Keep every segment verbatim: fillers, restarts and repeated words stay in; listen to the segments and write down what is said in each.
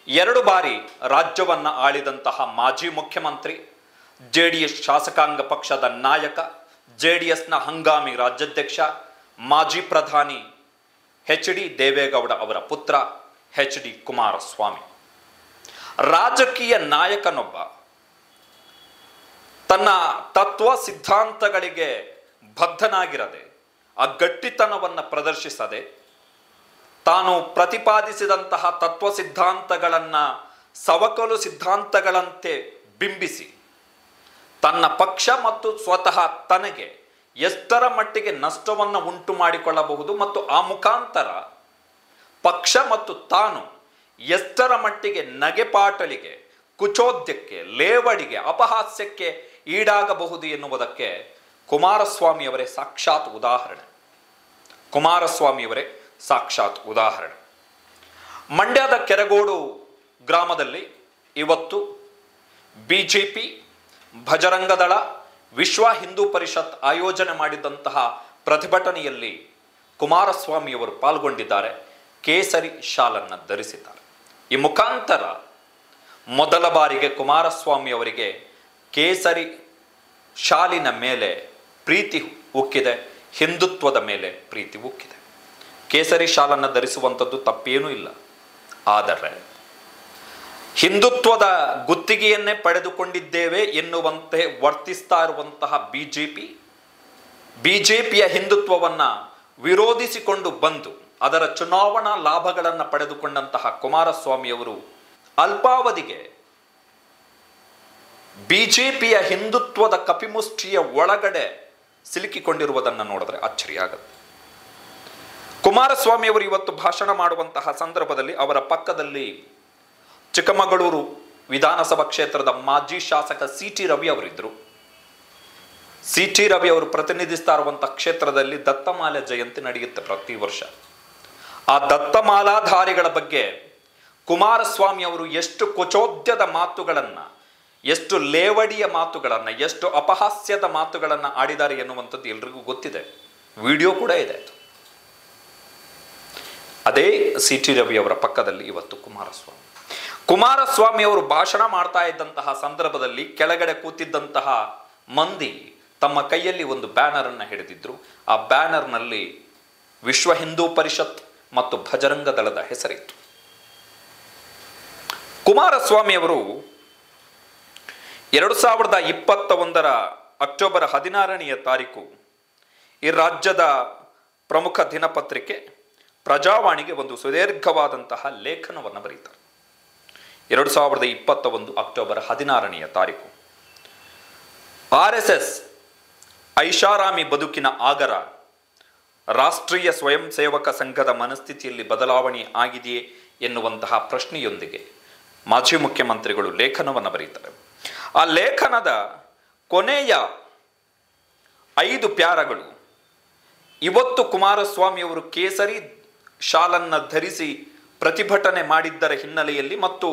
ಎರಡು ಬಾರಿ ರಾಜ್ಯವನ್ನ ಆಳಿದಂತಹ ಮಾಜಿ ಮುಖ್ಯಮಂತ್ರಿ, ಜೆಡಿಎಸ್ ಶಾಸಕಾಂಗ ಪಕ್ಷದ ನಾಯಕ, ಜೆಡಿಎಸ್ನ ಹಂಗಾಮಿ ರಾಜ್ಯಾಧ್ಯಕ್ಷ, ಮಾಜಿ ಪ್ರಧಾನಿ ಎಚ್ ಡಿ ದೇವೇಗೌಡ ಅವರ ಪುತ್ರ ಎಚ್ ಡಿ ಕುಮಾರಸ್ವಾಮಿ. ರಾಜಕೀಯ ನಾಯಕನೊಬ್ಬ ತನ್ನ ತತ್ವ ಸಿದ್ಧಾಂತಗಳಿಗೆ ಬದ್ಧನಾಗಿರದೆ, ಆ ಗಟ್ಟಿತನವನ್ನು ಪ್ರದರ್ಶಿಸದೆ, ತಾನು ಪ್ರತಿಪಾದಿಸಿದಂತಹ ತತ್ವ ಸಿದ್ಧಾಂತಗಳನ್ನು ಸವಕಲು ಸಿದ್ಧಾಂತಗಳಂತೆ ಬಿಂಬಿಸಿ ತನ್ನ ಪಕ್ಷ ಮತ್ತು ಸ್ವತಃ ತನಗೆ ಎಷ್ಟರ ಮಟ್ಟಿಗೆ ನಷ್ಟವನ್ನು ಉಂಟು ಮಾಡಿಕೊಳ್ಳಬಹುದು ಮತ್ತು ಆ ಮುಖಾಂತರ ಪಕ್ಷ ಮತ್ತು ತಾನು ಎಷ್ಟರ ಮಟ್ಟಿಗೆ ನಗೆಪಾಟಲಿಗೆ, ಕುಚೋದ್ಯಕ್ಕೆ, ಲೇವಡಿಗೆ, ಅಪಹಾಸ್ಯಕ್ಕೆ ಈಡಾಗಬಹುದು ಎನ್ನುವುದಕ್ಕೆ ಕುಮಾರಸ್ವಾಮಿಯವರೇ ಸಾಕ್ಷಾತ್ ಉದಾಹರಣೆ. ಕುಮಾರಸ್ವಾಮಿಯವರೇ ಸಾಕ್ಷಾತ್ ಉದಾಹರಣೆ. ಮಂಡ್ಯದ ಕೆರಗೋಡು ಗ್ರಾಮದಲ್ಲಿ ಇವತ್ತು ಬಿಜೆಪಿ, ಭಜರಂಗದಳ, ವಿಶ್ವ ಹಿಂದೂ ಪರಿಷತ್ ಆಯೋಜನೆ ಮಾಡಿದಂತಹ ಪ್ರತಿಭಟನೆಯಲ್ಲಿ ಕುಮಾರಸ್ವಾಮಿಯವರು ಪಾಲ್ಗೊಂಡಿದ್ದಾರೆ. ಕೇಸರಿ ಶಾಲನ್ನು ಧರಿಸಿದ್ದಾರೆ. ಈ ಮುಖಾಂತರ ಮೊದಲ ಬಾರಿಗೆ ಕುಮಾರಸ್ವಾಮಿ ಅವರಿಗೆ ಕೇಸರಿ ಶಾಲಿನ ಮೇಲೆ ಪ್ರೀತಿ ಉಕ್ಕಿದೆ, ಹಿಂದುತ್ವದ ಮೇಲೆ ಪ್ರೀತಿ ಉಕ್ಕಿದೆ. ಕೇಸರಿ ಶಾಲನ್ನು ಧರಿಸುವಂಥದ್ದು ತಪ್ಪೇನೂ ಇಲ್ಲ. ಆದರೆ ಹಿಂದುತ್ವದ ಗುತ್ತಿಗೆಯನ್ನೇ ಪಡೆದುಕೊಂಡಿದ್ದೇವೆ ಎನ್ನುವಂತೆ ವರ್ತಿಸ್ತಾ ಇರುವಂತಹ ಬಿಜೆಪಿ, ಬಿಜೆಪಿಯ ಹಿಂದುತ್ವವನ್ನು ವಿರೋಧಿಸಿಕೊಂಡು ಬಂದು ಅದರ ಚುನಾವಣಾ ಲಾಭಗಳನ್ನು ಪಡೆದುಕೊಂಡಂತಹ ಕುಮಾರಸ್ವಾಮಿಯವರು ಅಲ್ಪಾವಧಿಗೆ ಬಿಜೆಪಿಯ ಹಿಂದುತ್ವದ ಕಪಿಮುಷ್ಟಿಯ ಒಳಗಡೆ ಸಿಲುಕಿಕೊಂಡಿರುವುದನ್ನು ನೋಡಿದ್ರೆ ಅಚ್ಚರಿಯಾಗುತ್ತೆ. ಕುಮಾರಸ್ವಾಮಿಯವರು ಇವತ್ತು ಭಾಷಣ ಮಾಡುವಂತಹ ಸಂದರ್ಭದಲ್ಲಿ ಅವರ ಪಕ್ಕದಲ್ಲಿ ಚಿಕ್ಕಮಗಳೂರು ವಿಧಾನಸಭಾ ಕ್ಷೇತ್ರದ ಮಾಜಿ ಶಾಸಕ ಸಿ ಟಿ ರವಿ ಅವರಿದ್ದರು. ಸಿ ಟಿ ರವಿ ಅವರು ಪ್ರತಿನಿಧಿಸ್ತಾ ಇರುವಂತಹ ಕ್ಷೇತ್ರದಲ್ಲಿ ದತ್ತಮಾಲೆ ಜಯಂತಿ ನಡೆಯುತ್ತೆ ಪ್ರತಿ ವರ್ಷ. ಆ ದತ್ತಮಾಲಾಧಾರಿಗಳ ಬಗ್ಗೆ ಕುಮಾರಸ್ವಾಮಿ ಅವರು ಎಷ್ಟು ಕೊಚೋದ್ಯದ ಮಾತುಗಳನ್ನು, ಎಷ್ಟು ಲೇವಡಿಯ ಮಾತುಗಳನ್ನು, ಎಷ್ಟು ಅಪಹಾಸ್ಯದ ಮಾತುಗಳನ್ನು ಆಡಿದ್ದಾರೆ ಎನ್ನುವಂಥದ್ದು ಎಲ್ರಿಗೂ ಗೊತ್ತಿದೆ. ವಿಡಿಯೋ ಕೂಡ ಇದೆ. ಅದೇ ಸಿ ಟಿ ರವಿ ಅವರ ಪಕ್ಕದಲ್ಲಿ ಇವತ್ತು ಕುಮಾರಸ್ವಾಮಿ ಕುಮಾರಸ್ವಾಮಿ ಅವರು ಭಾಷಣ ಮಾಡ್ತಾ ಇದ್ದಂತಹ ಸಂದರ್ಭದಲ್ಲಿ ಕೆಳಗಡೆ ಕೂತಿದ್ದಂತಹ ಮಂದಿ ತಮ್ಮ ಕೈಯಲ್ಲಿ ಒಂದು ಬ್ಯಾನರ್ ಅನ್ನು ಹಿಡಿದಿದ್ರು. ಆ ಬ್ಯಾನರ್ನಲ್ಲಿ ವಿಶ್ವ ಹಿಂದೂ ಪರಿಷತ್ ಮತ್ತು ಭಜರಂಗ ದಳದ ಹೆಸರಿತ್ತು. ಕುಮಾರಸ್ವಾಮಿ ಅವರು ಎರಡು ಸಾವಿರದ ಇಪ್ಪತ್ತ ಒಂದರ ಅಕ್ಟೋಬರ್ ಹದಿನಾರನೆಯ ತಾರೀಕು ಈ ರಾಜ್ಯದ ಪ್ರಮುಖ ದಿನಪತ್ರಿಕೆ ಪ್ರಜಾವಾಣಿಗೆ ಒಂದು ಸುದೀರ್ಘವಾದಂತಹ ಲೇಖನವನ್ನು ಬರೀತಾರೆ. ಎರಡು ಸಾವಿರದ ಇಪ್ಪತ್ತ ಒಂದು ಅಕ್ಟೋಬರ್ ಹದಿನಾರನೆಯ ತಾರೀಕು ಆರ್ ಎಸ್ ಎಸ್ ಐಷಾರಾಮಿ ಬದುಕಿನ ಆಗರ, ರಾಷ್ಟ್ರೀಯ ಸ್ವಯಂ ಸೇವಕ ಸಂಘದ ಮನಸ್ಥಿತಿಯಲ್ಲಿ ಬದಲಾವಣೆ ಆಗಿದೆಯೇ ಎನ್ನುವಂತಹ ಪ್ರಶ್ನೆಯೊಂದಿಗೆ ಮಾಜಿ ಮುಖ್ಯಮಂತ್ರಿಗಳು ಲೇಖನವನ್ನು ಬರೀತಾರೆ. ಆ ಲೇಖನದ ಕೊನೆಯ ಐದು ಪ್ಯಾರಗಳು ಇವತ್ತು ಕುಮಾರಸ್ವಾಮಿಯವರು ಕೇಸರಿ ಶಾಲನ್ನು ಧರಿಸಿ ಪ್ರತಿಭಟನೆ ಮಾಡಿದ್ದರ ಹಿನ್ನೆಲೆಯಲ್ಲಿ ಮತ್ತು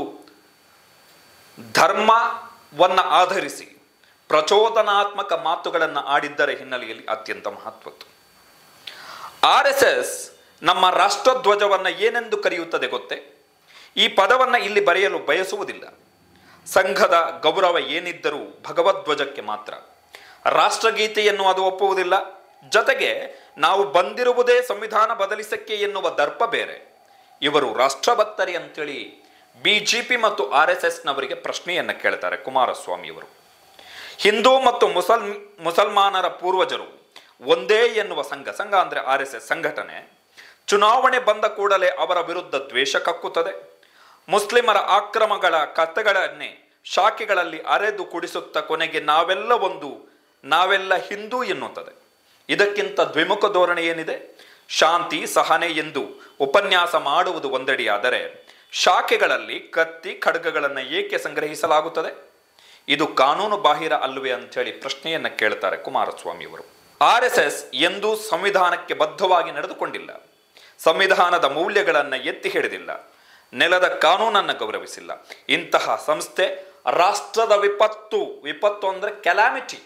ಧರ್ಮವನ್ನು ಆಧರಿಸಿ ಪ್ರಚೋದನಾತ್ಮಕ ಮಾತುಗಳನ್ನು ಆಡಿದ್ದರ ಹಿನ್ನೆಲೆಯಲ್ಲಿ ಅತ್ಯಂತ ಮಹತ್ವದ್ದು. ಆರ್ ಎಸ್ ಎಸ್ ನಮ್ಮ ರಾಷ್ಟ್ರಧ್ವಜವನ್ನು ಏನೆಂದು ಕರೆಯುತ್ತದೆ ಗೊತ್ತೇ? ಈ ಪದವನ್ನು ಇಲ್ಲಿ ಬರೆಯಲು ಬಯಸುವುದಿಲ್ಲ. ಸಂಘದ ಗೌರವ ಏನಿದ್ದರೂ ಭಗವಧ್ವಜಕ್ಕೆ ಮಾತ್ರ. ರಾಷ್ಟ್ರಗೀತೆಯನ್ನು ಅದು ಒಪ್ಪುವುದಿಲ್ಲ. ಜೊತೆಗೆ ನಾವು ಬಂದಿರುವುದೇ ಸಂವಿಧಾನ ಬದಲಿಸಕ್ಕೆ ಎನ್ನುವ ದರ್ಪ ಬೇರೆ. ಇವರು ರಾಷ್ಟ್ರಭಕ್ತರಿ ಅಂತೇಳಿ ಬಿಜೆಪಿ ಮತ್ತು ಆರ್ ಎಸ್ ಎಸ್ನವರಿಗೆ ಪ್ರಶ್ನೆಯನ್ನು ಕೇಳ್ತಾರೆ ಕುಮಾರಸ್ವಾಮಿಯವರು. ಹಿಂದೂ ಮತ್ತು ಮುಸಲ್ ಮುಸಲ್ಮಾನರ ಪೂರ್ವಜರು ಒಂದೇ ಎನ್ನುವ ಸಂಘ, ಸಂಘ ಅಂದರೆ ಆರ್ ಎಸ್ ಎಸ್ ಸಂಘಟನೆ, ಚುನಾವಣೆ ಬಂದ ಕೂಡಲೇ ಅವರ ವಿರುದ್ಧ ದ್ವೇಷ ಕಕ್ಕುತ್ತದೆ. ಮುಸ್ಲಿಮರ ಆಕ್ರಮಗಳ ಕಥೆಗಳನ್ನೇ ಶಾಖೆಗಳಲ್ಲಿ ಅರೆದು ಕುಡಿಸುತ್ತಾ ಕೊನೆಗೆ ನಾವೆಲ್ಲ ಒಂದು, ನಾವೆಲ್ಲ ಹಿಂದೂ ಎನ್ನುತ್ತದೆ. ಇದಕ್ಕಿಂತ ದ್ವಿಮುಖ ಧೋರಣೆ ಏನಿದೆ? ಶಾಂತಿ ಸಹನೆ ಎಂದು ಉಪನ್ಯಾಸ ಮಾಡುವುದು ಒಂದೆಡೆಯಾದರೆ ಶಾಖೆಗಳಲ್ಲಿ ಕತ್ತಿ ಖಡ್ಗಗಳನ್ನು ಏಕೆ ಸಂಗ್ರಹಿಸಲಾಗುತ್ತದೆ? ಇದು ಕಾನೂನು ಬಾಹಿರ ಅಲ್ಲವೇ ಅಂಥೇಳಿ ಪ್ರಶ್ನೆಯನ್ನು ಕೇಳ್ತಾರೆ ಕುಮಾರಸ್ವಾಮಿಯವರು. ಆರ್ ಎಸ್ ಎಸ್ ಎಂದೂ ಸಂವಿಧಾನಕ್ಕೆ ಬದ್ಧವಾಗಿ ನಡೆದುಕೊಂಡಿಲ್ಲ, ಸಂವಿಧಾನದ ಮೌಲ್ಯಗಳನ್ನು ಎತ್ತಿ ಹಿಡಿದಿಲ್ಲ, ನೆಲದ ಕಾನೂನನ್ನು ಗೌರವಿಸಿಲ್ಲ. ಇಂತಹ ಸಂಸ್ಥೆ ರಾಷ್ಟ್ರದ ವಿಪತ್ತು, ವಿಪತ್ತು ಅಂದರೆ ಕೆಲಾಮಿಟಿ,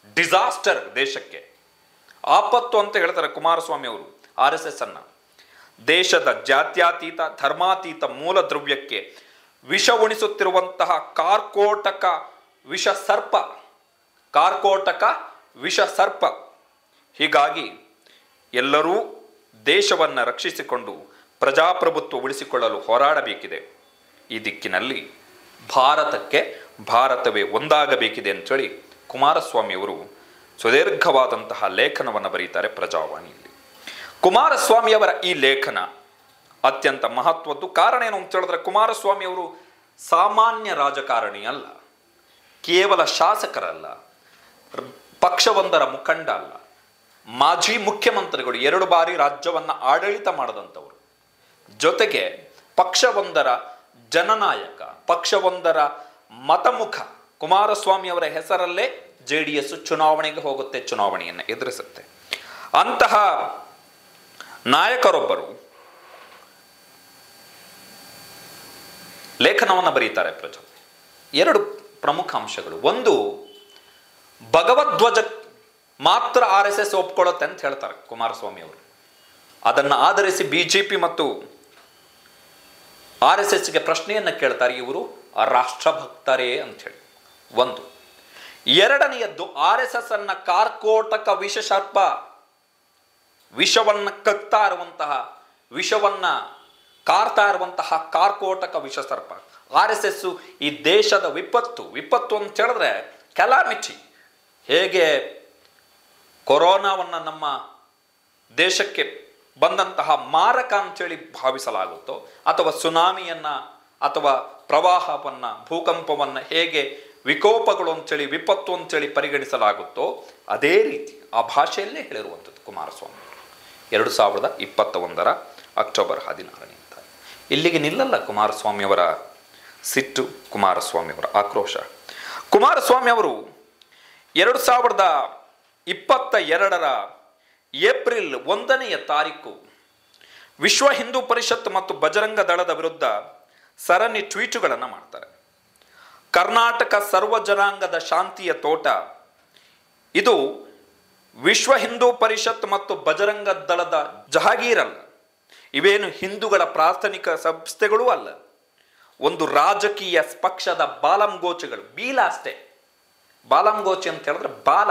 ಡಿಸಾಸ್ಟರ್, ದೇಶಕ್ಕೆ ಆಪತ್ತು ಅಂತ ಹೇಳ್ತಾರೆ ಕುಮಾರಸ್ವಾಮಿ ಅವರು ಆರ್ ಎಸ್ ಎಸ್ ಅನ್ನ. ದೇಶದ ಜಾತ್ಯತೀತ ಧರ್ಮಾತೀತ ಮೂಲ ದ್ರವ್ಯಕ್ಕೆ ವಿಷ ಉಣಿಸುತ್ತಿರುವಂತಹ ಕಾರ್ಕೋಟಕ ವಿಷ ಸರ್ಪ ಕಾರ್ಕೋಟಕ ವಿಷ ಸರ್ಪ. ಹೀಗಾಗಿ ಎಲ್ಲರೂ ದೇಶವನ್ನು ರಕ್ಷಿಸಿಕೊಂಡು ಪ್ರಜಾಪ್ರಭುತ್ವ ಉಳಿಸಿಕೊಳ್ಳಲು ಹೋರಾಡಬೇಕಿದೆ. ಈ ದಿಕ್ಕಿನಲ್ಲಿ ಭಾರತಕ್ಕೆ ಭಾರತವೇ ಒಂದಾಗಬೇಕಿದೆ ಅಂತೇಳಿ ಕುಮಾರಸ್ವಾಮಿಯವರು ಸುದೀರ್ಘವಾದಂತಹ ಲೇಖನವನ್ನು ಬರೀತಾರೆ ಪ್ರಜಾವಾಣಿಯಲ್ಲಿ. ಕುಮಾರಸ್ವಾಮಿಯವರ ಈ ಲೇಖನ ಅತ್ಯಂತ ಮಹತ್ವದ್ದು. ಕಾರಣ ಏನು ಅಂತ ಹೇಳಿದ್ರೆ, ಕುಮಾರಸ್ವಾಮಿಯವರು ಸಾಮಾನ್ಯ ರಾಜಕಾರಣಿ ಅಲ್ಲ, ಕೇವಲ ಶಾಸಕರಲ್ಲ, ಪಕ್ಷವೊಂದರ ಮುಖಂಡ ಅಲ್ಲ, ಮಾಜಿ ಮುಖ್ಯಮಂತ್ರಿಗಳು, ಎರಡು ಬಾರಿ ರಾಜ್ಯವನ್ನು ಆಡಳಿತ ಮಾಡಿದಂಥವರು, ಜೊತೆಗೆ ಪಕ್ಷವೊಂದರ ಜನನಾಯಕ, ಪಕ್ಷವೊಂದರ ಮತಮುಖ. ಕುಮಾರಸ್ವಾಮಿಯವರ ಹೆಸರಲ್ಲೇ ಜೆ ಡಿ ಎಸ್ ಚುನಾವಣೆಗೆ ಹೋಗುತ್ತೆ, ಚುನಾವಣೆಯನ್ನು ಎದುರಿಸುತ್ತೆ. ಅಂತಹ ನಾಯಕರೊಬ್ಬರು ಲೇಖನವನ್ನು ಬರೀತಾರೆ ಪ್ರಜಾ. ಎರಡು ಪ್ರಮುಖ ಅಂಶಗಳು. ಒಂದು, ಭಗವಧ್ವಜ ಮಾತ್ರ ಆರ್ ಎಸ್ ಎಸ್ ಒಪ್ಕೊಳ್ಳುತ್ತೆ ಅಂತ ಹೇಳ್ತಾರೆ ಕುಮಾರಸ್ವಾಮಿ ಅವರು. ಅದನ್ನು ಆಧರಿಸಿ ಬಿಜೆಪಿ ಮತ್ತು ಆರ್ ಎಸ್ ಎಸ್ಗೆ ಪ್ರಶ್ನೆಯನ್ನು ಕೇಳ್ತಾರೆ, ಇವರು ರಾಷ್ಟ್ರಭಕ್ತರೇ ಅಂತ ಹೇಳಿ. ಒಂದು. ಎರಡನೆಯದ್ದು, ಆರ್ ಎಸ್ ಎಸ್ ಅನ್ನ ಕಾರ್ಕೋಟಕ ವಿಷ ಸರ್ಪ, ವಿಷವನ್ನ ಕಕ್ತಾ ಇರುವಂತಹ, ವಿಷವನ್ನ ಕಾರ್ತಾ ಇರುವಂತಹ ಕಾರ್ಕೋಟಕ ವಿಷ ಸರ್ಪ. ಆರ್ ಎಸ್ ಎಸ್ ಈ ದೇಶದ ವಿಪತ್ತು. ವಿಪತ್ತು ಅಂತ ಹೇಳಿದ್ರೆ ಕೆಲಾಮಿಟಿ. ಹೇಗೆ ಕೊರೋನಾವನ್ನು ನಮ್ಮ ದೇಶಕ್ಕೆ ಬಂದಂತಹ ಮಾರಕ ಅಂತೇಳಿ ಭಾವಿಸಲಾಗುತ್ತೋ, ಅಥವಾ ಸುನಾಮಿಯನ್ನ ಅಥವಾ ಪ್ರವಾಹವನ್ನ, ಭೂಕಂಪವನ್ನು ಹೇಗೆ ವಿಕೋಪಗಳು ಅಂತೇಳಿ, ವಿಪತ್ತು ಅಂತೇಳಿ ಪರಿಗಣಿಸಲಾಗುತ್ತೋ, ಅದೇ ರೀತಿ ಆ ಭಾಷೆಯಲ್ಲೇ ಹೇಳಿರುವಂಥದ್ದು ಕುಮಾರಸ್ವಾಮಿ ಎರಡು ಸಾವಿರದ ಇಪ್ಪತ್ತ ಒಂದರ ಅಕ್ಟೋಬರ್ ಹದಿನಾರನೇ. ಇಲ್ಲಿಗೆ ನಿಲ್ಲಲ್ಲ ಕುಮಾರಸ್ವಾಮಿಯವರ ಸಿಟ್ಟು, ಕುಮಾರಸ್ವಾಮಿಯವರ ಆಕ್ರೋಶ. ಕುಮಾರಸ್ವಾಮಿ ಅವರು ಎರಡು ಸಾವಿರದ ಇಪ್ಪತ್ತ ಎರಡರ ಏಪ್ರಿಲ್ ಒಂದನೆಯ ತಾರೀಕು ವಿಶ್ವ ಹಿಂದೂ ಪರಿಷತ್ ಮತ್ತು ಬಜರಂಗ ದಳದ ವಿರುದ್ಧ ಸರಣಿ ಟ್ವೀಟುಗಳನ್ನು ಮಾಡ್ತಾರೆ. ಕರ್ನಾಟಕ ಸರ್ವ ಜನಾಂಗದ ಶಾಂತಿಯ ತೋಟ, ಇದು ವಿಶ್ವ ಹಿಂದೂ ಪರಿಷತ್ ಮತ್ತು ಬಜರಂಗ ದಳದ ಜಹಾಗೀರಲ್ಲ, ಇವೇನು ಹಿಂದೂಗಳ ಪ್ರಾಥಮಿಕ ಸಂಸ್ಥೆಗಳೂ ಅಲ್ಲ, ಒಂದು ರಾಜಕೀಯ ಪಕ್ಷದ ಬಾಲಂಗೋಚಗಳು, ಬೀಲ ಅಷ್ಟೇ. ಬಾಲಂಗೋಚಿ ಅಂತ ಹೇಳಿದ್ರೆ ಬಾಲ,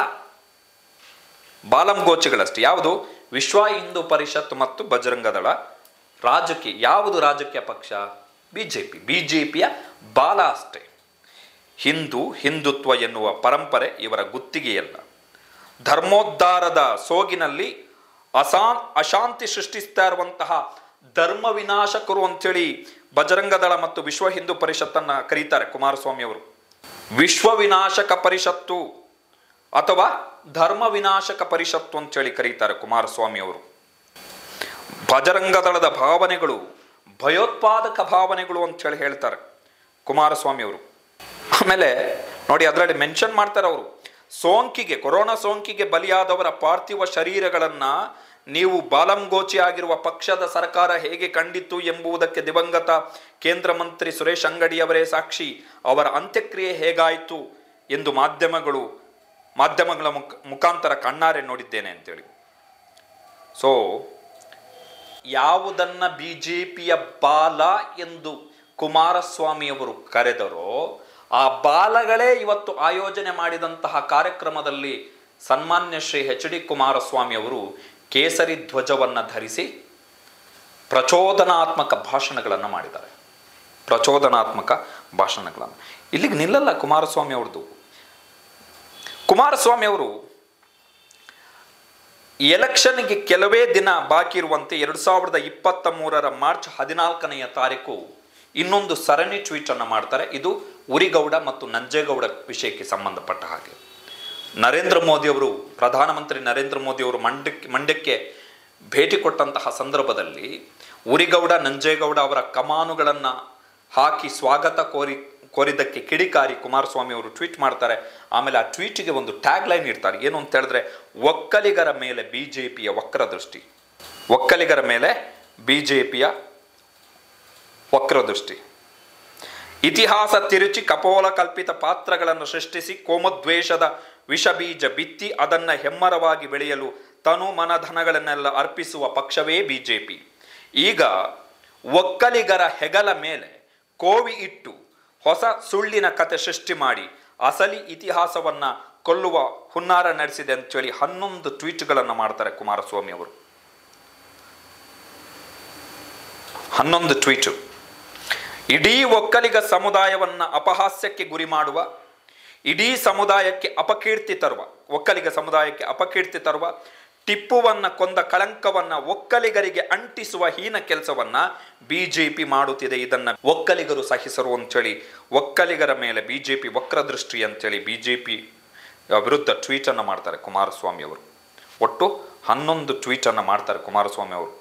ಬಾಲಂಗೋಚಿಗಳಷ್ಟೇ. ಯಾವುದು? ವಿಶ್ವ ಹಿಂದೂ ಪರಿಷತ್ ಮತ್ತು ಬಜರಂಗ ದಳ ರಾಜಕೀಯ. ಯಾವುದು ರಾಜಕೀಯ ಪಕ್ಷ? ಬಿಜೆಪಿ. ಬಿಜೆಪಿಯ ಬಾಲ ಅಷ್ಟೇ. ಹಿಂದೂ ಹಿಂದುತ್ವ ಎನ್ನುವ ಪರಂಪರೆ ಇವರ ಗುತ್ತಿಗೆಯಲ್ಲ. ಧರ್ಮೋದ್ಧಾರದ ಸೋಗಿನಲ್ಲಿ ಅಸಾ ಅಶಾಂತಿ ಸೃಷ್ಟಿಸ್ತಾ ಇರುವಂತಹ ಧರ್ಮ ವಿನಾಶಕರು ಅಂತೇಳಿ ಬಜರಂಗ ದಳ ಮತ್ತು ವಿಶ್ವ ಹಿಂದೂ ಪರಿಷತ್ತನ್ನ ಕರೀತಾರೆ ಕುಮಾರಸ್ವಾಮಿ ಅವರು. ವಿಶ್ವ ವಿನಾಶಕ ಪರಿಷತ್ತು ಅಥವಾ ಧರ್ಮ ವಿನಾಶಕ ಪರಿಷತ್ತು ಅಂತೇಳಿ ಕರೀತಾರೆ ಕುಮಾರಸ್ವಾಮಿ ಅವರು. ಬಜರಂಗ ದಳದ ಭಾವನೆಗಳು ಭಯೋತ್ಪಾದಕ ಭಾವನೆಗಳು ಅಂತೇಳಿ ಹೇಳ್ತಾರೆ ಕುಮಾರಸ್ವಾಮಿ ಅವರು. ಆಮೇಲೆ ನೋಡಿ, ಅದರಲ್ಲಿ ಮೆನ್ಷನ್ ಮಾಡ್ತಾರೆ ಅವರು, ಸೋಂಕಿಗೆ, ಕೊರೋನಾ ಸೋಂಕಿಗೆ ಬಲಿಯಾದವರ ಪಾರ್ಥಿವ ಶರೀರಗಳನ್ನು ನೀವು ಬಾಲಂಗೋಚಿ ಆಗಿರುವ ಪಕ್ಷದ ಸರ್ಕಾರ ಹೇಗೆ ಕಂಡಿತ್ತು ಎಂಬುದಕ್ಕೆ ದಿವಂಗತ ಕೇಂದ್ರ ಮಂತ್ರಿ ಸುರೇಶ್ ಅಂಗಡಿ ಅವರೇ ಸಾಕ್ಷಿ. ಅವರ ಅಂತ್ಯಕ್ರಿಯೆ ಹೇಗಾಯಿತು ಎಂದು ಮಾಧ್ಯಮಗಳು ಮಾಧ್ಯಮಗಳ ಮುಖ ಮುಖಾಂತರ ಕಣ್ಣಾರೆ ನೋಡಿದ್ದೇನೆ ಅಂತೇಳಿ. ಸೊ ಯಾವುದನ್ನ ಬಿ ಜೆ ಪಿಯ ಬಾಲ ಎಂದು ಕುಮಾರಸ್ವಾಮಿಯವರು ಕರೆದರೋ, ಆ ಬಾಲಗಳೇ ಇವತ್ತು ಆಯೋಜನೆ ಮಾಡಿದಂತಹ ಕಾರ್ಯಕ್ರಮದಲ್ಲಿ ಸನ್ಮಾನ್ಯ ಶ್ರೀ ಎಚ್ ಡಿ ಕುಮಾರಸ್ವಾಮಿ ಅವರು ಕೇಸರಿ ಧ್ವಜವನ್ನು ಧರಿಸಿ ಪ್ರಚೋದನಾತ್ಮಕ ಭಾಷಣಗಳನ್ನು ಮಾಡಿದ್ದಾರೆ. ಪ್ರಚೋದನಾತ್ಮಕ ಭಾಷಣಗಳನ್ನು. ಇಲ್ಲಿಗೆ ನಿಲ್ಲಲ್ಲ ಕುಮಾರಸ್ವಾಮಿ ಅವ್ರದ್ದು. ಕುಮಾರಸ್ವಾಮಿ ಅವರು ಎಲೆಕ್ಷನ್ಗೆ ಕೆಲವೇ ದಿನ ಬಾಕಿ ಇರುವಂತೆ ಎರಡು ಸಾವಿರದ ಇಪ್ಪತ್ತ ಮೂರರ ಮಾರ್ಚ್ ಹದಿನಾಲ್ಕನೆಯ ತಾರೀಕು ಇನ್ನೊಂದು ಸರಣಿ ಟ್ವೀಟ್ ಅನ್ನು ಮಾಡ್ತಾರೆ. ಇದು ಉರಿಗೌಡ ಮತ್ತು ನಂಜೇಗೌಡ ವಿಷಯಕ್ಕೆ ಸಂಬಂಧಪಟ್ಟ ಹಾಗೆ. ನರೇಂದ್ರ ಮೋದಿ ಅವರು, ಪ್ರಧಾನಮಂತ್ರಿ ನರೇಂದ್ರ ಮೋದಿ ಅವರು ಮಂಡ್ಯಕ್ಕೆ ಮಂಡ್ಯಕ್ಕೆ ಭೇಟಿ ಕೊಟ್ಟಂತಹ ಸಂದರ್ಭದಲ್ಲಿ ಉರಿಗೌಡ ನಂಜೇಗೌಡ ಅವರ ಕಮಾನುಗಳನ್ನು ಹಾಕಿ ಸ್ವಾಗತ ಕೋರಿ ಕೋರಿದ್ದಕ್ಕೆ ಕಿಡಿಕಾರಿ ಕುಮಾರಸ್ವಾಮಿ ಅವರು ಟ್ವೀಟ್ ಮಾಡ್ತಾರೆ. ಆಮೇಲೆ ಆ ಟ್ವೀಟಿಗೆ ಒಂದು ಟ್ಯಾಗ್ ಲೈನ್ ಇಡ್ತಾರೆ. ಏನು ಅಂತ ಹೇಳಿದ್ರೆ, ಒಕ್ಕಲಿಗರ ಮೇಲೆ ಬಿಜೆಪಿಯ ವಕ್ರದೃಷ್ಟಿ. ಒಕ್ಕಲಿಗರ ಮೇಲೆ ಬಿಜೆಪಿಯ ವಕ್ರದೃಷ್ಟಿ. ಇತಿಹಾಸ ತಿರುಚಿ ಕಪೋಲ ಕಲ್ಪಿತ ಪಾತ್ರಗಳನ್ನು ಸೃಷ್ಟಿಸಿ ಕೋಮದ್ವೇಷದ ವಿಷಬೀಜ ಬಿತ್ತಿ ಅದನ್ನು ಹೆಮ್ಮರವಾಗಿ ಬೆಳೆಯಲು ತನು ಮನಧನಗಳನ್ನೆಲ್ಲ ಅರ್ಪಿಸುವ ಪಕ್ಷವೇ ಬಿಜೆಪಿ. ಈಗ ಒಕ್ಕಲಿಗರ ಹೆಗಲ ಮೇಲೆ ಕೋವಿ ಇಟ್ಟು ಹೊಸ ಸುಳ್ಳಿನ ಕತೆ ಸೃಷ್ಟಿ ಮಾಡಿ ಅಸಲಿ ಇತಿಹಾಸವನ್ನ ಕೊಲ್ಲುವ ಹುನ್ನಾರ ನಡೆಸಿದೆ ಅಂತೇಳಿ ಹನ್ನೊಂದು ಟ್ವೀಟ್ಗಳನ್ನು ಮಾಡ್ತಾರೆ ಕುಮಾರಸ್ವಾಮಿ ಅವರು. ಹನ್ನೊಂದು ಟ್ವೀಟು. ಇಡೀ ಒಕ್ಕಲಿಗ ಸಮುದಾಯವನ್ನ ಅಪಹಾಸ್ಯಕ್ಕೆ ಗುರಿ ಮಾಡುವ, ಇಡೀ ಸಮುದಾಯಕ್ಕೆ ಅಪಕೀರ್ತಿ ತರುವ, ಒಕ್ಕಲಿಗ ಸಮುದಾಯಕ್ಕೆ ಅಪಕೀರ್ತಿ ತರುವ, ಟಿಪ್ಪುವನ್ನ ಕೊಂದ ಕಳಂಕವನ್ನ ಒಕ್ಕಲಿಗರಿಗೆ ಅಂಟಿಸುವ ಹೀನ ಕೆಲಸವನ್ನ ಬಿಜೆಪಿ ಮಾಡುತ್ತಿದೆ. ಇದನ್ನ ಒಕ್ಕಲಿಗರು ಸಹಿಸರು ಅಂತೇಳಿ ಒಕ್ಕಲಿಗರ ಮೇಲೆ ಬಿಜೆಪಿ ವಕ್ರದೃಷ್ಟಿ ಅಂತೇಳಿ ಬಿಜೆಪಿ ವಿರುದ್ಧ ಟ್ವೀಟ್ ಅನ್ನು ಮಾಡ್ತಾರೆ ಕುಮಾರಸ್ವಾಮಿ ಅವರು. ಒಟ್ಟು ಹನ್ನೊಂದು ಟ್ವೀಟ್ ಅನ್ನು ಮಾಡ್ತಾರೆ ಕುಮಾರಸ್ವಾಮಿ ಅವರು.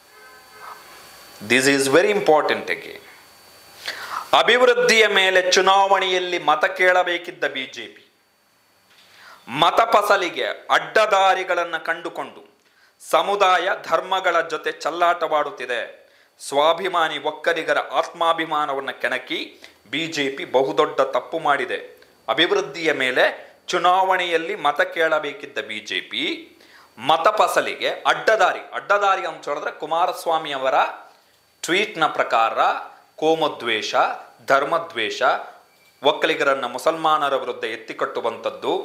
This is very important again. ಅಭಿವೃದ್ಧಿಯ ಮೇಲೆ ಚುನಾವಣೆಯಲ್ಲಿ ಮತ ಕೇಳಬೇಕಿದ್ದ ಬಿಜೆಪಿ ಮತ ಫಸಲಿಗೆ ಅಡ್ಡದಾರಿಗಳನ್ನು ಕಂಡುಕೊಂಡು ಸಮುದಾಯ ಧರ್ಮಗಳ ಜೊತೆ ಚಲ್ಲಾಟವಾಡುತ್ತಿದೆ. ಸ್ವಾಭಿಮಾನಿ ಒಕ್ಕಲಿಗರ ಆತ್ಮಾಭಿಮಾನವನ್ನು ಕೆಣಕಿ ಬಿಜೆಪಿ ಬಹುದೊಡ್ಡ ತಪ್ಪು ಮಾಡಿದೆ. ಅಭಿವೃದ್ಧಿಯ ಮೇಲೆ ಚುನಾವಣೆಯಲ್ಲಿ ಮತ ಕೇಳಬೇಕಿದ್ದ ಬಿಜೆಪಿ ಮತ ಫಸಲಿಗೆ ಅಡ್ಡದಾರಿ ಅಡ್ಡದಾರಿ ಅಂತ ಹೇಳಿದ್ರೆ ಕುಮಾರಸ್ವಾಮಿ ಅವರ ಟ್ವೀಟ್ನ ಪ್ರಕಾರ ಕೋಮದ್ವೇಷ, ಧರ್ಮದ್ವೇಷ, ಒಕ್ಕಲಿಗರನ್ನ ಮುಸಲ್ಮಾನರ ವಿರುದ್ಧ ಎತ್ತಿಕಟ್ಟುವಂಥದ್ದು,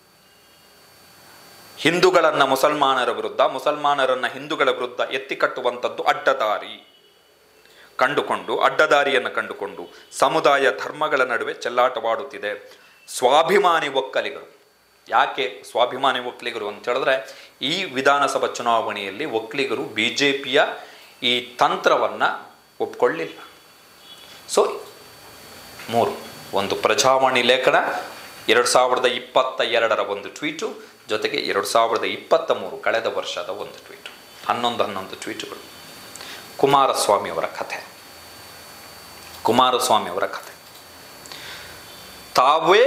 ಹಿಂದೂಗಳನ್ನ ಮುಸಲ್ಮಾನರ ವಿರುದ್ಧ, ಮುಸಲ್ಮಾನರನ್ನ ಹಿಂದೂಗಳ ವಿರುದ್ಧ ಎತ್ತಿಕಟ್ಟುವಂಥದ್ದು ಅಡ್ಡದಾರಿ ಕಂಡುಕೊಂಡು ಅಡ್ಡದಾರಿಯನ್ನು ಕಂಡುಕೊಂಡು ಸಮುದಾಯ ಧರ್ಮಗಳ ನಡುವೆ ಚೆಲ್ಲಾಟವಾಡುತ್ತಿದೆ. ಸ್ವಾಭಿಮಾನಿ ಒಕ್ಕಲಿಗರು, ಯಾಕೆ ಸ್ವಾಭಿಮಾನಿ ಒಕ್ಕಲಿಗರು ಅಂತ ಹೇಳಿದ್ರೆ ಈ ವಿಧಾನಸಭಾ ಚುನಾವಣೆಯಲ್ಲಿ ಒಕ್ಕಲಿಗರು ಬಿಜೆಪಿಯ ಈ ತಂತ್ರವನ್ನು ಒಪ್ಕೊಳ್ಳಿಲ್ಲ. ಸೊ ಮೂರು, ಒಂದು ಪ್ರಜಾವಾಣಿ ಲೇಖನ, ಎರಡು ಸಾವಿರದ ಇಪ್ಪತ್ತ ಎರಡರ ಒಂದು ಟ್ವೀಟು, ಜೊತೆಗೆ ಎರಡು ಸಾವಿರದ ಇಪ್ಪತ್ತ ಮೂರು ಕಳೆದ ವರ್ಷದ ಒಂದು ಟ್ವೀಟು. ಹನ್ನೊಂದು ಹನ್ನೊಂದು ಟ್ವೀಟುಗಳು. ಕುಮಾರಸ್ವಾಮಿ ಅವರ ಕಥೆ ಕುಮಾರಸ್ವಾಮಿ ಅವರ ಕಥೆ ತಾವೇ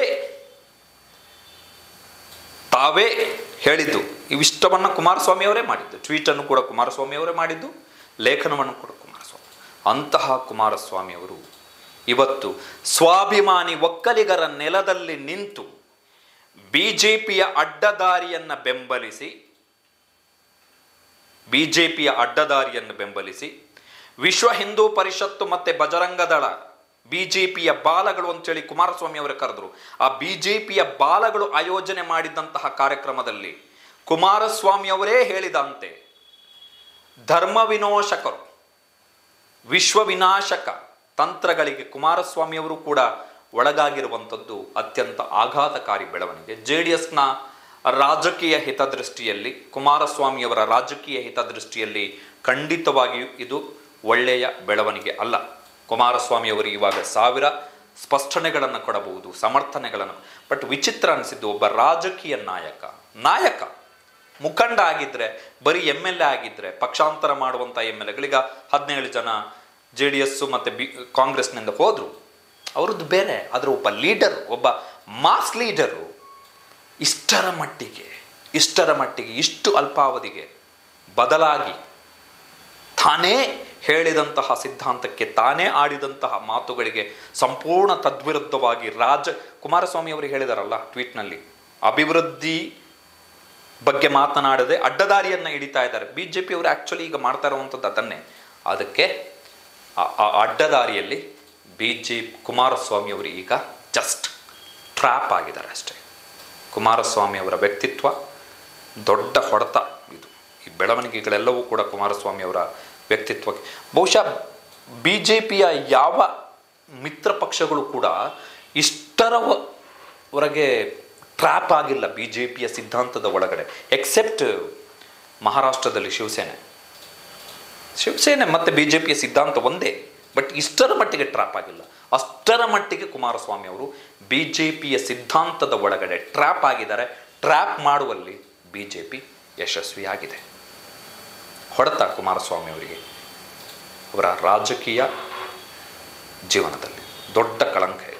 ತಾವೇ ಹೇಳಿದ್ದು. ಇವಿಷ್ಟವನ್ನು ಕುಮಾರಸ್ವಾಮಿ ಅವರೇ ಮಾಡಿದ್ದು. ಟ್ವೀಟನ್ನು ಕೂಡ ಕುಮಾರಸ್ವಾಮಿ ಅವರೇ ಮಾಡಿದ್ದು, ಲೇಖನವನ್ನು ಕೂಡ ಕುಮಾರಸ್ವಾಮಿ. ಅಂತಹ ಕುಮಾರಸ್ವಾಮಿ ಅವರು ಇವತ್ತು ಸ್ವಾಭಿಮಾನಿ ಒಕ್ಕಲಿಗರ ನೆಲದಲ್ಲಿ ನಿಂತು ಬಿಜೆಪಿಯ ಅಡ್ಡದಾರಿಯನ್ನು ಬೆಂಬಲಿಸಿ ಬಿಜೆಪಿಯ ಅಡ್ಡದಾರಿಯನ್ನು ಬೆಂಬಲಿಸಿ ವಿಶ್ವ ಹಿಂದೂ ಪರಿಷತ್ತು ಮತ್ತೆ ಬಜರಂಗ ದಳ ಬಿಜೆಪಿಯ ಬಾಲಗಳು ಅಂತೇಳಿ ಕುಮಾರಸ್ವಾಮಿ ಅವರು ಕರೆದರು. ಆ ಬಿಜೆಪಿಯ ಬಾಲಗಳು ಆಯೋಜನೆ ಮಾಡಿದಂತಹ ಕಾರ್ಯಕ್ರಮದಲ್ಲಿ ಕುಮಾರಸ್ವಾಮಿ ಅವರೇ ಹೇಳಿದಂತೆ ಧರ್ಮ ವಿನಾಶಕರು, ವಿಶ್ವ ವಿನಾಶಕ ತಂತ್ರಗಳಿಗೆ ಕುಮಾರಸ್ವಾಮಿ ಅವರು ಕೂಡ ಒಳಗಾಗಿರುವಂಥದ್ದು ಅತ್ಯಂತ ಆಘಾತಕಾರಿ ಬೆಳವಣಿಗೆ. ಜೆ ಡಿ ಎಸ್ನ ರಾಜಕೀಯ ಹಿತದೃಷ್ಟಿಯಲ್ಲಿ, ಕುಮಾರಸ್ವಾಮಿಯವರ ರಾಜಕೀಯ ಹಿತದೃಷ್ಟಿಯಲ್ಲಿ ಖಂಡಿತವಾಗಿಯೂ ಇದು ಒಳ್ಳೆಯ ಬೆಳವಣಿಗೆ ಅಲ್ಲ. ಕುಮಾರಸ್ವಾಮಿಯವರು ಇವಾಗ ಸಾವಿರ ಸ್ಪಷ್ಟನೆಗಳನ್ನು ಕೊಡಬಹುದು, ಸಮರ್ಥನೆಗಳನ್ನು. ಬಟ್ ವಿಚಿತ್ರ ಅನಿಸಿದ್ದು, ಒಬ್ಬ ರಾಜಕೀಯ ನಾಯಕ ನಾಯಕ ಮುಖಂಡ ಆಗಿದ್ದರೆ, ಬರೀ ಎಮ್ ಎಲ್ ಎ ಆಗಿದ್ದರೆ, ಪಕ್ಷಾಂತರ ಮಾಡುವಂಥ ಎಮ್ ಎಲ್ ಎಗಳೀಗ ಹದಿನೇಳು ಜನ ಜೆ ಡಿ ಎಸ್ಸು ಮತ್ತು ಬಿ ಕಾಂಗ್ರೆಸ್ನಿಂದ ಹೋದರು, ಅವ್ರದ್ದು ಬೇರೆ. ಆದರೆ ಒಬ್ಬ ಲೀಡರು, ಒಬ್ಬ ಮಾಸ್ ಲೀಡರು ಇಷ್ಟರ ಮಟ್ಟಿಗೆ ಇಷ್ಟರ ಮಟ್ಟಿಗೆ ಇಷ್ಟು ಅಲ್ಪಾವಧಿಗೆ ಬದಲಾಗಿ ತಾನೇ ಹೇಳಿದಂತಹ ಸಿದ್ಧಾಂತಕ್ಕೆ, ತಾನೇ ಆಡಿದಂತಹ ಮಾತುಗಳಿಗೆ ಸಂಪೂರ್ಣ ತದ್ವಿರುದ್ಧವಾಗಿ ರಾಜ ಕುಮಾರಸ್ವಾಮಿ ಅವರು ಹೇಳಿದಾರಲ್ಲ ಟ್ವೀಟ್ನಲ್ಲಿ, ಅಭಿವೃದ್ಧಿ ಬಗ್ಗೆ ಮಾತನಾಡದೆ ಅಡ್ಡದಾರಿಯನ್ನು ಹಿಡಿತಾ ಇದ್ದಾರೆ. ಬಿ ಜೆ ಪಿ ಅವರು ಆ್ಯಕ್ಚುಲಿ ಈಗ ಮಾಡ್ತಾ ಇರುವಂಥದ್ದು ಅದನ್ನೇ. ಅದಕ್ಕೆ ಆ ಅಡ್ಡದಾರಿಯಲ್ಲಿ ಬಿ ಜೆ ಕುಮಾರಸ್ವಾಮಿ ಅವರು ಈಗ ಜಸ್ಟ್ ಟ್ರ್ಯಾಪ್ ಆಗಿದ್ದಾರೆ ಅಷ್ಟೇ. ಕುಮಾರಸ್ವಾಮಿ ಅವರ ವ್ಯಕ್ತಿತ್ವ ದೊಡ್ಡ ಹೊಡೆತ ಇದು. ಈ ಬೆಳವಣಿಗೆಗಳೆಲ್ಲವೂ ಕೂಡ ಕುಮಾರಸ್ವಾಮಿ ಅವರ ವ್ಯಕ್ತಿತ್ವಕ್ಕೆ. ಬಹುಶಃ ಬಿ ಜೆ ಪಿಯ ಯಾವ ಮಿತ್ರ ಪಕ್ಷಗಳು ಕೂಡ ಇಷ್ಟರವರೆಗೆ ಟ್ರ್ಯಾಪ್ ಆಗಿಲ್ಲ ಬಿ ಜೆ ಪಿಯ ಸಿದ್ಧಾಂತದ ಒಳಗಡೆ, ಎಕ್ಸೆಪ್ಟ್ ಮಹಾರಾಷ್ಟ್ರದಲ್ಲಿ ಶಿವಸೇನೆ ಶಿವಸೇನೆ ಮತ್ತು ಬಿ ಜೆ ಪಿಯ ಸಿದ್ಧಾಂತ ಒಂದೇ. ಬಟ್ ಇಷ್ಟರ ಮಟ್ಟಿಗೆ ಟ್ರ್ಯಾಪ್ ಆಗಿಲ್ಲ. ಅಷ್ಟರ ಮಟ್ಟಿಗೆ ಕುಮಾರಸ್ವಾಮಿ ಅವರು ಬಿ ಜೆ ಪಿಯ ಸಿದ್ಧಾಂತದ ಒಳಗಡೆ ಟ್ರ್ಯಾಪ್ ಆಗಿದ್ದಾರೆ. ಟ್ರ್ಯಾಪ್ ಮಾಡುವಲ್ಲಿ ಬಿ ಜೆ ಪಿ ಯಶಸ್ವಿಯಾಗಿದೆ. ಹೊಡೆತ ಕುಮಾರಸ್ವಾಮಿ ಅವರಿಗೆ ಅವರ ರಾಜಕೀಯ ಜೀವನದಲ್ಲಿ ದೊಡ್ಡ ಕಳಂಕ.